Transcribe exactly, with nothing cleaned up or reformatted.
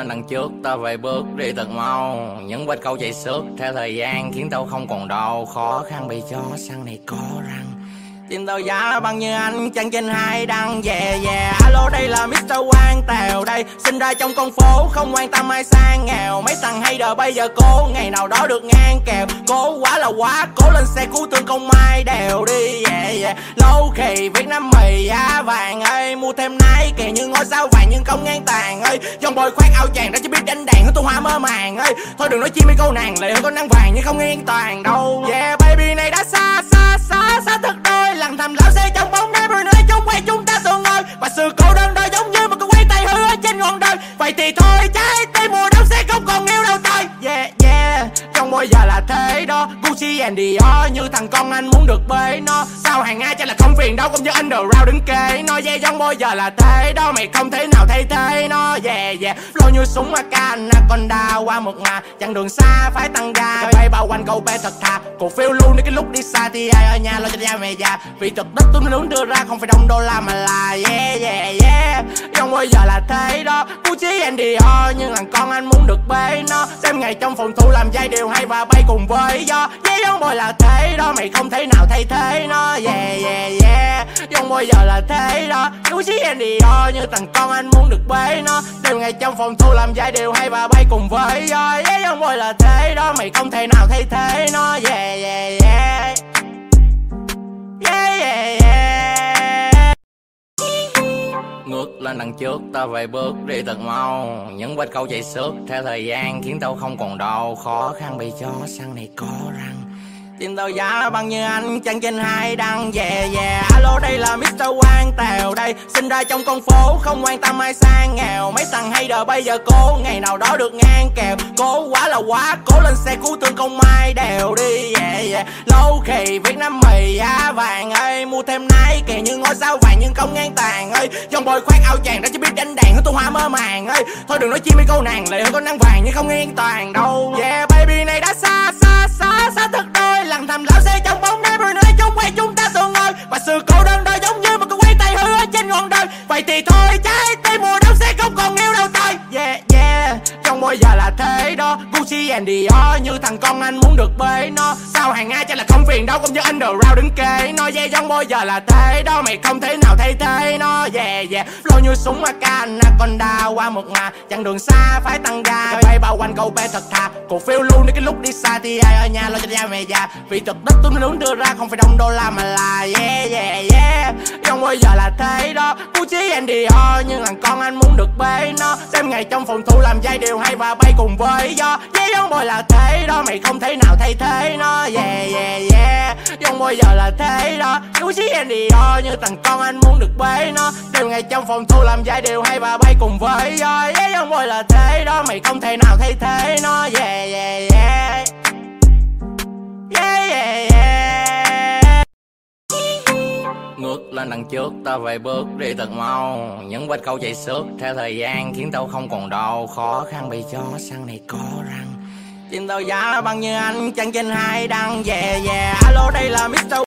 lên đằng trước, ta vài bước đi thật mau. Những vết câu chạy xước theo thời gian khiến tao không còn đau. Khó khăn bị chó săn này có răng. Tim tao giá bằng như anh chân trên hai đăng. Yeah yeah, alo đây là mít tơ Quang Tèo đây. Sinh ra trong con phố không quan tâm ai sang nghèo. Mấy thằng hater bây giờ cố ngày nào đó được ngang kèo. Cố quá là quá, cố lên xe cứu thương công mai đèo đi. Yeah yeah, lâu kỳ Việt Nam mì giá vàng ơi. Mua thêm nái kìa như ngôi sao vàng nhưng không ngang tàn ơi. Dòng bồi khoác áo chàng đã chỉ biết đánh đàn hơn tôi hoa mơ màng ơi. Thôi đừng nói chi mấy câu nàng lệ hơn con nắng vàng nhưng không ngang toàn đâu. Yeah baby này đã xa xa xa xa thật đôi. Lặng thầm lão xe trong bóng đêm rồi nơi chung quay chúng ta tương ơi. Và sự cô đơn đôi giống như một cái quay tay hư ở trên ngọn đời. Vậy thì thôi trái tim mùa đông sẽ không còn yêu đâu tôi. Yeah yeah, không bao giờ là thế đó. Gucci and Dior như thằng con anh muốn được bế nó. Sao hàng ai chắc là không phiền đâu, cũng như underground đứng kề nó. Yeah không bao giờ là thế đó, mày không thể nào thay thế nó. Yeah yeah, flow như súng a ca Anaconda qua một ngà. Chặng đường xa phải tăng ga, bay bao quanh cầu bê thật thà. Cổ phiêu luôn đến cái lúc đi xa thì ai ở nhà lo cho cha mẹ già. Vì thực đất tôi muốn đưa ra không phải đồng đô la mà là yeah yeah yeah. Không bao giờ là thế đó. Gucci and Dior nhưng thằng con anh muốn được bế nó. Đêm ngày trong phòng thu làm giai điệu hay và bay cùng với gió. Yeah không bao là thế đó, mày không thể nào thay thế nó. Yeah yeah yeah, không bao giờ là thế đó. Gucci and Dior như thằng con anh muốn được bế nó. Đêm ngày trong phòng thu làm giai điệu hay và bay cùng với gió. Yeah không bao là thế đó, mày không thể nào thay thế nó. Yeah yeah yeah. Yeah yeah yeah. Ngước lên đằng trước, ta vài bước đi thật mau. Những vết câu chạy xước theo thời gian khiến tao không còn đau. Khó khăn bị chó săn này có răng. Tim tao giá bằng như anh chân trên hai đăng. Yeah yeah, alo đây là mít tơ Quang Tèo đây. Sinh ra trong con phố không quan tâm ai sang nghèo. Mấy thằng hater bây giờ cố ngày nào đó được ngang kèo. Cố quá là quá, cố lên xe cứu thương công mai đèo đi. Yeah yeah, lâu kỳ Việt Nam mì giá vàng ơi. Mua thêm nái kìa như ngôi sao vàng nhưng không ngang tàn ơi. Dòng bồi khoác áo chàng đã chỉ biết đánh đàn hơn tôi hoa mơ màng ơi. Thôi đừng nói chi mấy câu nàng lệ hơn con nắng vàng nhưng không ngang toàn đâu. Yeah baby này đã xa xa xa xa thật đôi. Lặng thầm lão xe trong bóng đêm rồi nơi chung quay chúng ta tương ơi. Và sự cô đơn đôi giống như một cái quay tay hư ở trên ngọn đời. Vậy thì thôi trái tim mùa đông sẽ không còn yêu đâu tôi. Yeah yeah, không bao giờ là thế đó. Gucci and Dior như thằng con anh muốn được bế nó. Sao hàng ai chắc là không phiền đâu, cũng như underground đứng kề nó. Yeah không bao giờ là thế đó, mày không thể nào thay thế nó. Yeah yeah, flow như súng a ca Anaconda qua một ngà. Chặng đường xa phải tăng ga, bay bao quanh cầu bê thật thà. Cổ phiêu luôn đến cái lúc đi xa thì ai ở nhà lo cho cha mẹ già. Vì thực đất tôi muốn đưa ra không phải đồng đô la mà là yeah yeah yeah. Không bao giờ là thế đó. Gucci and Dior nhưng thằng con anh muốn được bế nó. Đêm ngày trong phòng thu làm giai điệu hay và bay cùng với gió. Yeah không bao là thế đó, mày không thể nào thay thế nó. Yeah yeah yeah, không bao giờ là thế đó. Gucci and Dior như thằng con anh muốn được bế nó. Đêm ngày trong phòng thu làm giai điệu hay và bay cùng với gió. Yeah không bao là thế đó, mày không thể nào thay thế nó. Yeah yeah yeah. Yeah yeah yeah. Ngước lên đằng trước, ta vài bước đi thật mau. Những vết câu chạy xước theo thời gian khiến tao không còn đau. Khó khăn bị chó săn này có răng. Tim tao giá bằng như anh chân trên hai đăng. Yeah yeah, alo đây là mít tơ